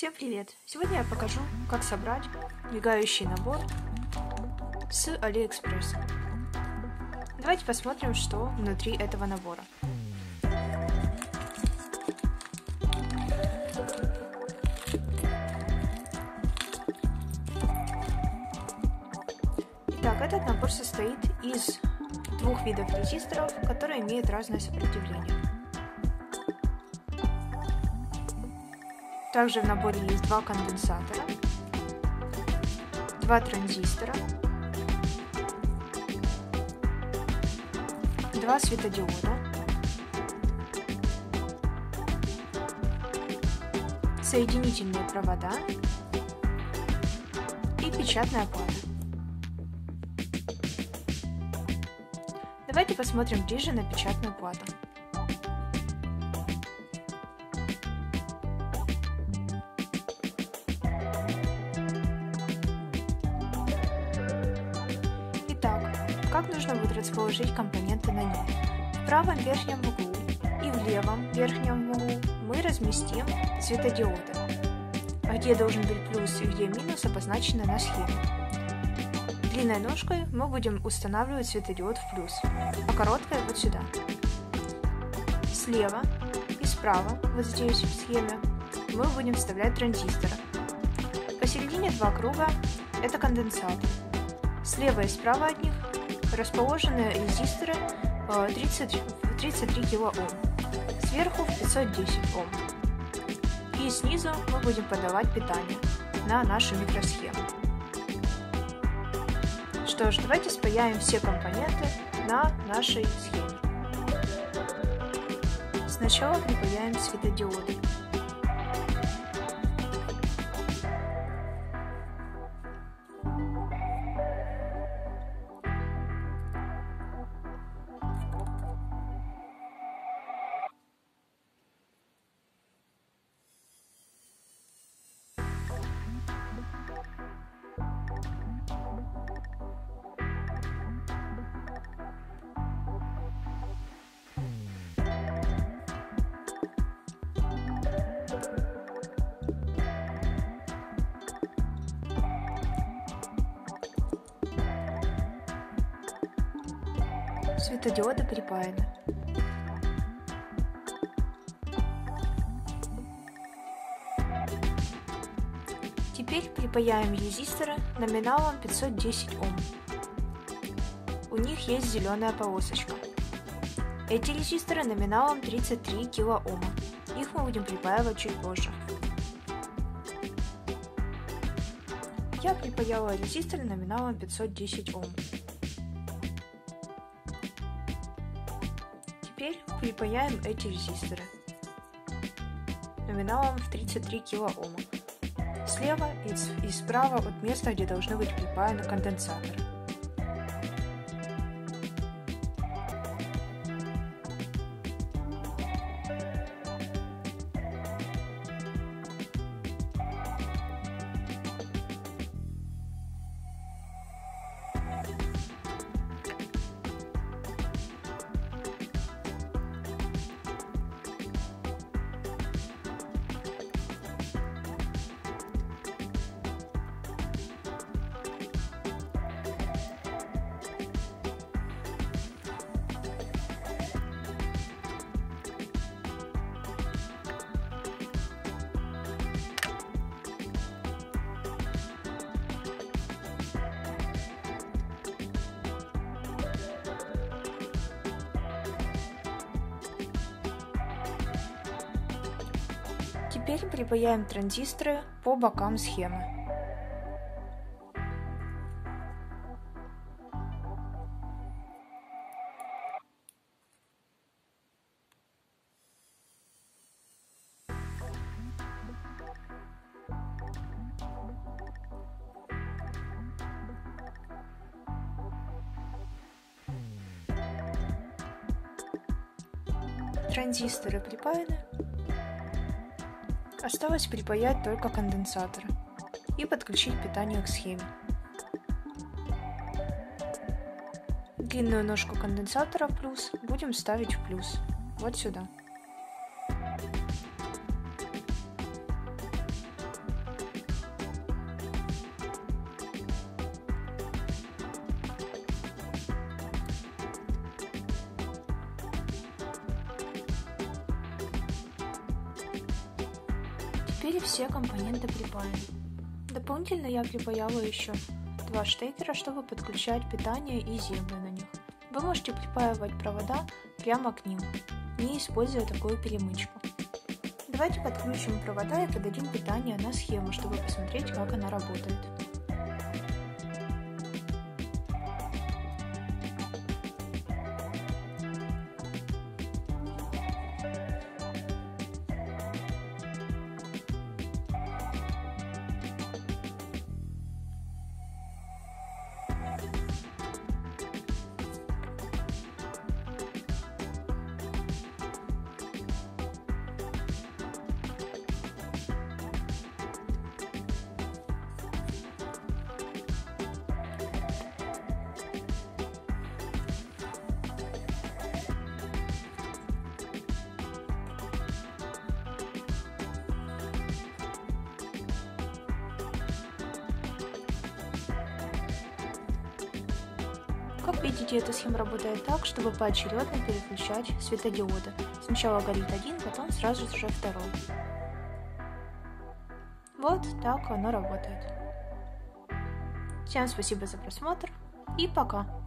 Всем привет! Сегодня я покажу, как собрать мигающий набор с AliExpress. Давайте посмотрим, что внутри этого набора. Итак, этот набор состоит из двух видов резисторов, которые имеют разное сопротивление. Также в наборе есть два конденсатора, два транзистора, два светодиода, соединительные провода и печатная плата. Давайте посмотрим ближе на печатную плату. Итак, как нужно будет расположить компоненты на ней? В правом верхнем углу и в левом верхнем углу мы разместим светодиоды, а где должен быть плюс и где минус обозначены на схеме. Длинной ножкой мы будем устанавливать светодиод в плюс, а короткой вот сюда. Слева и справа, вот здесь в схеме, мы будем вставлять транзисторы. Посередине два круга – это конденсатор. Слева и справа от них расположены резисторы 33 кОм, сверху в 510 Ом. И снизу мы будем подавать питание на нашу микросхему. Что ж, давайте спаяем все компоненты на нашей схеме. Сначала припаяем светодиоды. Светодиоды припаяны. Теперь припаяем резисторы номиналом 510 Ом. У них есть зеленая полосочка. Эти резисторы номиналом 33 кОм. Их мы будем припаивать чуть позже. Я припаяла резисторы номиналом 510 Ом. Теперь припаяем эти резисторы номиналом в 33 кОм. Слева и справа от места, где должны быть припаяны конденсаторы. Теперь припаяем транзисторы по бокам схемы. Транзисторы припаяны. Осталось припаять только конденсаторы и подключить питание к схеме. Длинную ножку конденсатора в плюс будем ставить в плюс, вот сюда. Теперь все компоненты припаяны. Дополнительно я припаяла еще 2 штекера, чтобы подключать питание и землю на них. Вы можете припаивать провода прямо к ним, не используя такую перемычку. Давайте подключим провода и подадим питание на схему, чтобы посмотреть, как она работает. Как видите, эта схема работает так, чтобы поочередно переключать светодиоды. Сначала горит один, потом сразу же второй. Вот так оно работает. Всем спасибо за просмотр и пока!